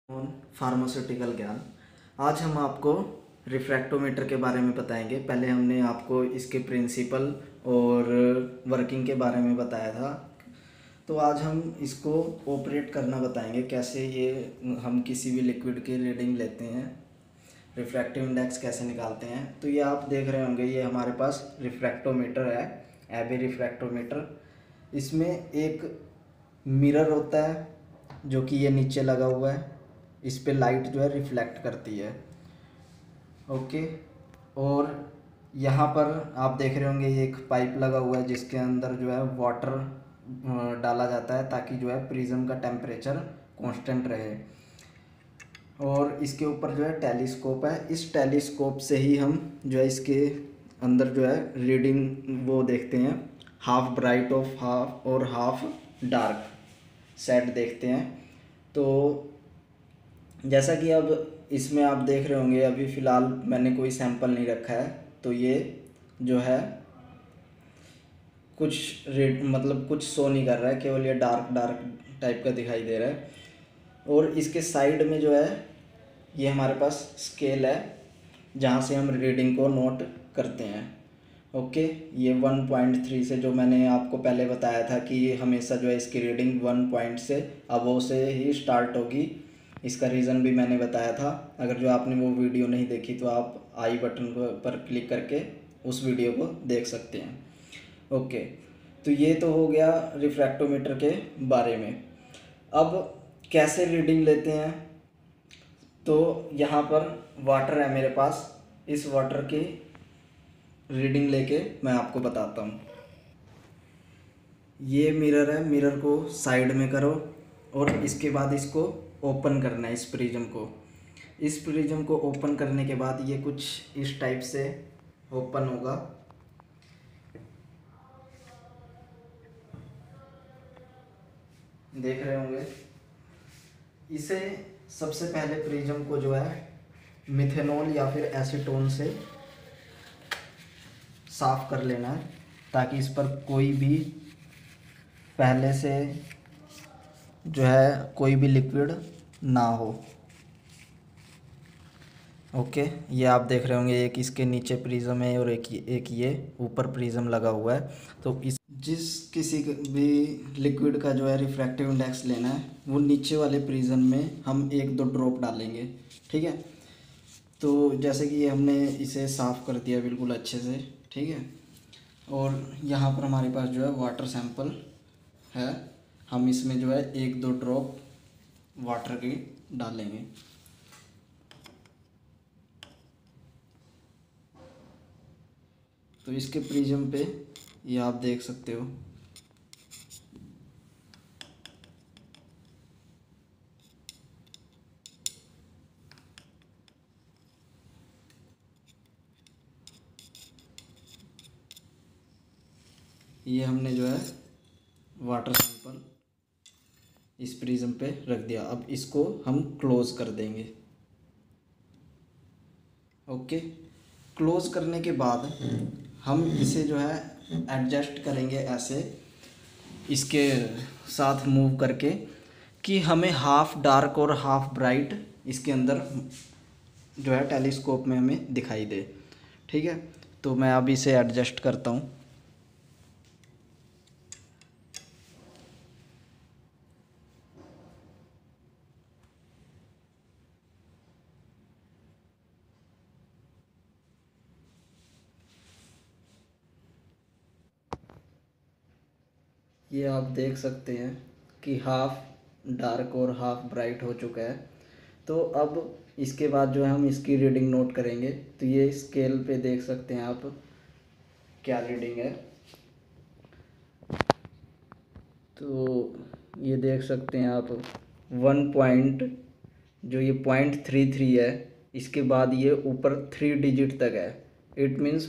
On pharmaceutical ज्ञान। आज हम आपको रिफ्रैक्टोमीटर के बारे में बताएंगे। पहले हमने आपको इसके प्रिंसिपल और वर्किंग के बारे में बताया था, तो आज हम इसको ऑपरेट करना बताएंगे, कैसे ये हम किसी भी लिक्विड की रीडिंग लेते हैं, रिफ्रैक्टिव इंडेक्स कैसे निकालते हैं। तो ये आप देख रहे होंगे, ये हमारे पास रिफ्रैक्टोमीटर है, एबी रिफ्रैक्टोमीटर। इसमें एक मिरर होता है जो कि ये नीचे लगा हुआ है, इस पे लाइट जो है रिफ्लेक्ट करती है। ओके, और यहाँ पर आप देख रहे होंगे ये एक पाइप लगा हुआ है जिसके अंदर जो है वाटर डाला जाता है ताकि जो है प्रिज्म का टेम्परेचर कांस्टेंट रहे। और इसके ऊपर जो है टेलीस्कोप है, इस टेलीस्कोप से ही हम जो है इसके अंदर जो है रीडिंग वो देखते हैं, हाफ ब्राइट ऑफ हाफ और हाफ डार्क सेट देखते हैं। तो जैसा कि अब इसमें आप देख रहे होंगे, अभी फ़िलहाल मैंने कोई सैंपल नहीं रखा है, तो ये जो है कुछ रेड मतलब कुछ शो नहीं कर रहा है, केवल ये डार्क डार्क टाइप का दिखाई दे रहा है। और इसके साइड में जो है ये हमारे पास स्केल है जहाँ से हम रीडिंग को नोट करते हैं। ओके, ये 1.3 से, जो मैंने आपको पहले बताया था कि ये हमेशा जो है इसकी रीडिंग 1 पॉइंट से अबव से ही स्टार्ट होगी। इसका रीज़न भी मैंने बताया था। अगर जो आपने वो वीडियो नहीं देखी तो आप आई बटन पर क्लिक करके उस वीडियो को देख सकते हैं। ओके, तो ये तो हो गया रिफ्रैक्टोमीटर के बारे में। अब कैसे रीडिंग लेते हैं, तो यहाँ पर वाटर है मेरे पास, इस वाटर की रीडिंग लेके मैं आपको बताता हूँ। ये मिरर है, मिरर को साइड में करो और इसके बाद इसको ओपन करना है, इस प्रिज्म को। इस प्रिज्म को ओपन करने के बाद ये कुछ इस टाइप से ओपन होगा। देख रहे होंगे, इसे सबसे पहले प्रिज्म को जो है मिथेनॉल या फिर एसीटोन से साफ़ कर लेना है ताकि इस पर कोई भी पहले से जो है कोई भी लिक्विड ना हो। ओके, ये आप देख रहे होंगे, एक इसके नीचे प्रिज्म है और एक ये ऊपर प्रिज्म लगा हुआ है। तो इस जिस किसी भी लिक्विड का जो है रिफ्रैक्टिव इंडेक्स लेना है, वो नीचे वाले प्रिज्म में हम 1-2 ड्रॉप डालेंगे। ठीक है, तो जैसे कि हमने इसे साफ़ कर दिया बिल्कुल अच्छे से, ठीक है। और यहाँ पर हमारे पास जो है वाटर सैंपल है, हम इसमें जो है 1-2 ड्रॉप वाटर की डालेंगे। तो इसके प्रिज्म पे ये आप देख सकते हो, ये हमने जो है वाटर सैंपल इस प्रिज्म पे रख दिया। अब इसको हम क्लोज़ कर देंगे। ओके, क्लोज़ करने के बाद हम इसे जो है एडजस्ट करेंगे ऐसे, इसके साथ मूव करके, कि हमें हाफ डार्क और हाफ ब्राइट इसके अंदर जो है टेलीस्कोप में हमें दिखाई दे। ठीक है, तो मैं अब इसे एडजस्ट करता हूँ। ये आप देख सकते हैं कि हाफ डार्क और हाफ ब्राइट हो चुका है। तो अब इसके बाद जो है हम इसकी रीडिंग नोट करेंगे। तो ये स्केल पे देख सकते हैं आप क्या रीडिंग है। तो ये देख सकते हैं आप 1 पॉइंट, जो ये 0.33 है, इसके बाद ये ऊपर 3 डिजिट तक है। इट मीन्स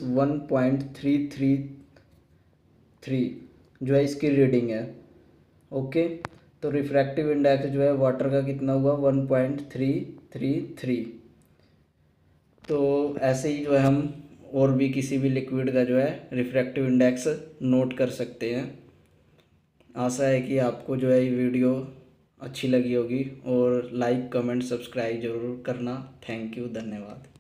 1.333 जो है इसकी रीडिंग है। ओके, तो रिफ्रैक्टिव इंडेक्स जो है वाटर का कितना हुआ, 1.333। तो ऐसे ही जो है हम और भी किसी भी लिक्विड का जो है रिफ्रैक्टिव इंडेक्स नोट कर सकते हैं। आशा है कि आपको जो है ये वीडियो अच्छी लगी होगी, और लाइक कमेंट सब्सक्राइब ज़रूर करना। थैंक यू, धन्यवाद।